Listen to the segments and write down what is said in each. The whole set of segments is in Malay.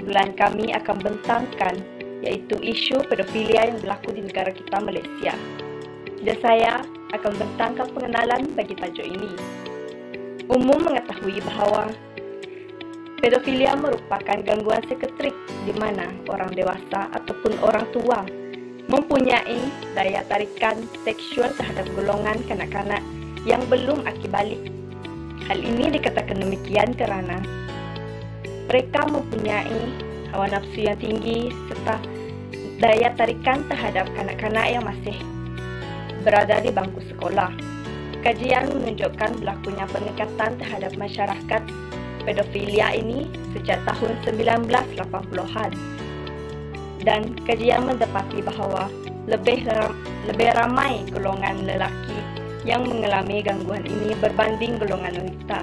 Tigulan kami akan bentangkan iaitu isu pedofilia yang berlaku di negara kita, Malaysia. Dan saya akan bentangkan pengenalan bagi tajuk ini. Umum mengetahui bahawa pedofilia merupakan gangguan psikotrik di mana orang dewasa ataupun orang tua mempunyai daya tarikan seksual terhadap golongan kanak-kanak yang belum akil balik. Hal ini dikatakan demikian kerana mereka mempunyai hawa nafsu yang tinggi serta daya tarikan terhadap kanak-kanak yang masih berada di bangku sekolah. Kajian menunjukkan berlakunya pendekatan terhadap masyarakat pedofilia ini sejak tahun 1980-an. Dan kajian mendapati bahawa lebih ramai golongan lelaki yang mengalami gangguan ini berbanding golongan wanita.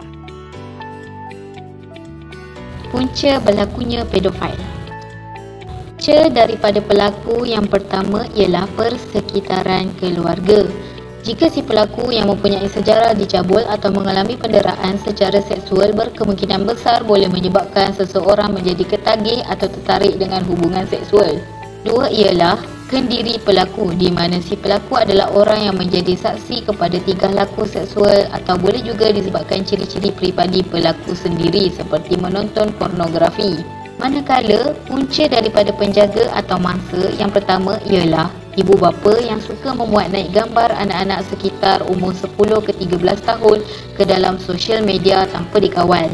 Punca berlakunya pedofil. Daripada pelaku yang pertama ialah persekitaran keluarga. Jika si pelaku yang mempunyai sejarah dicabul atau mengalami penderaan secara seksual berkemungkinan besar boleh menyebabkan seseorang menjadi ketagih atau tertarik dengan hubungan seksual. Dua ialah kendiri pelaku, di mana si pelaku adalah orang yang menjadi saksi kepada tingkah laku seksual atau boleh juga disebabkan ciri-ciri peribadi pelaku sendiri seperti menonton pornografi. Manakala punca daripada penjaga atau mangsa yang pertama ialah ibu bapa yang suka memuat naik gambar anak-anak sekitar umur 10 ke 13 tahun ke dalam sosial media tanpa dikawal.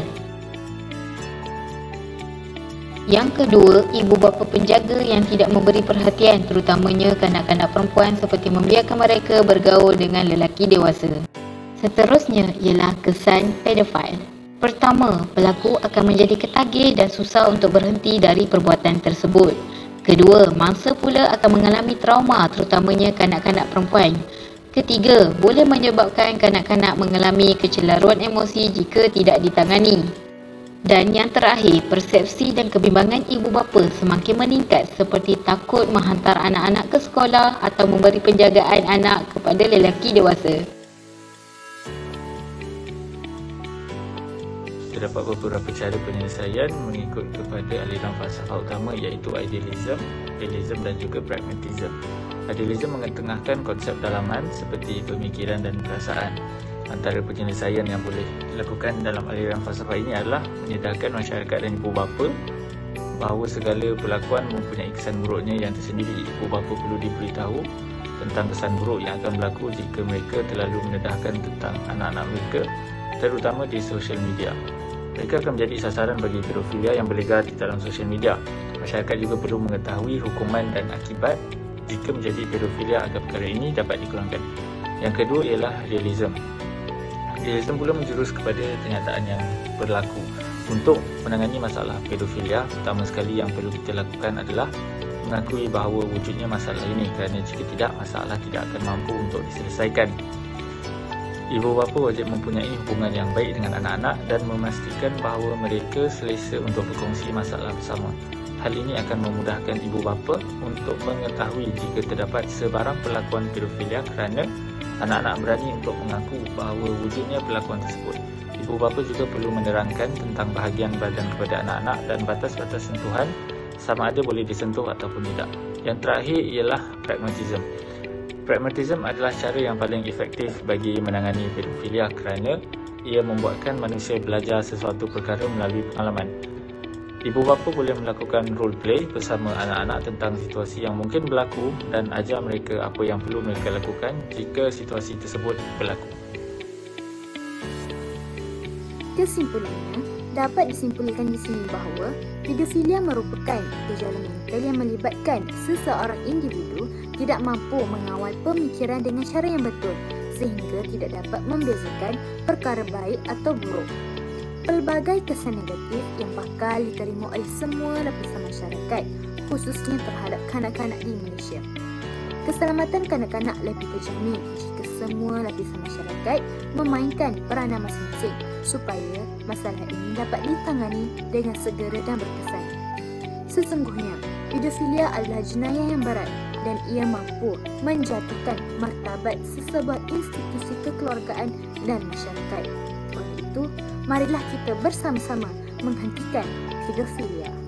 Yang kedua, ibu bapa penjaga yang tidak memberi perhatian terutamanya kanak-kanak perempuan seperti membiarkan mereka bergaul dengan lelaki dewasa. Seterusnya ialah kesan pedofil. Pertama, pelaku akan menjadi ketagih dan susah untuk berhenti dari perbuatan tersebut. Kedua, mangsa pula akan mengalami trauma terutamanya kanak-kanak perempuan. Ketiga, boleh menyebabkan kanak-kanak mengalami kecelaruan emosi jika tidak ditangani. Dan yang terakhir, persepsi dan kebimbangan ibu bapa semakin meningkat seperti takut menghantar anak-anak ke sekolah atau memberi penjagaan anak kepada lelaki dewasa. Terdapat beberapa cara penyelesaian mengikut kepada aliran falsafah utama iaitu idealism, realism dan juga pragmatism. Idealism mengetengahkan konsep dalaman seperti pemikiran dan perasaan. Antara penyelesaian yang boleh dilakukan dalam aliran falsafah ini adalah menyedarkan masyarakat dan ibu bapa bahawa segala perlakuan mempunyai kesan buruknya yang tersendiri. Ibu bapa perlu diberitahu tentang kesan buruk yang akan berlaku jika mereka terlalu mendedahkan tentang anak-anak mereka, terutama di sosial media. Mereka akan menjadi sasaran bagi pedofilia yang berlegar di dalam sosial media. Masyarakat juga perlu mengetahui hukuman dan akibat jika menjadi pedofilia agar perkara ini dapat dikurangkan. Yang kedua ialah realism. Realism pula menjurus kepada kenyataan yang berlaku. Untuk menangani masalah pedofilia, pertama sekali yang perlu kita lakukan adalah mengakui bahawa wujudnya masalah ini, kerana jika tidak, masalah tidak akan mampu untuk diselesaikan. Ibu bapa wajib mempunyai hubungan yang baik dengan anak-anak dan memastikan bahawa mereka selesa untuk berkongsi masalah bersama. Hal ini akan memudahkan ibu bapa untuk mengetahui jika terdapat sebarang perlakuan pedofilia kerana anak-anak berani untuk mengaku bahawa wujudnya perlakuan tersebut. Ibu bapa juga perlu menerangkan tentang bahagian badan kepada anak-anak dan batas-batas sentuhan sama ada boleh disentuh ataupun tidak. Yang terakhir ialah pragmatism. Pragmatism adalah cara yang paling efektif bagi menangani pedofilia kerana ia membuatkan manusia belajar sesuatu perkara melalui pengalaman. Ibu bapa boleh melakukan role play bersama anak-anak tentang situasi yang mungkin berlaku dan ajar mereka apa yang perlu mereka lakukan jika situasi tersebut berlaku. Kesimpulannya, dapat disimpulkan di sini bahawa pedofilia merupakan gejala mental yang melibatkan seseorang individu tidak mampu mengawal pemikiran dengan cara yang betul sehingga tidak dapat membezakan perkara baik atau buruk. Pelbagai kesan negatif yang bakal diterima oleh semua lapisan masyarakat, khususnya terhadap kanak-kanak di Malaysia. Keselamatan kanak-kanak lebih terjamin jika semua lapisan masyarakat memainkan peranan masing-masing supaya masalah ini dapat ditangani dengan segera dan berkesan. Sesungguhnya, pedofilia adalah jenayah yang berat dan ia mampu menjatuhkan martabat sesebuah institusi kekeluargaan dan masyarakat. Oleh itu, marilah kita bersama-sama menghentikan pedofilia.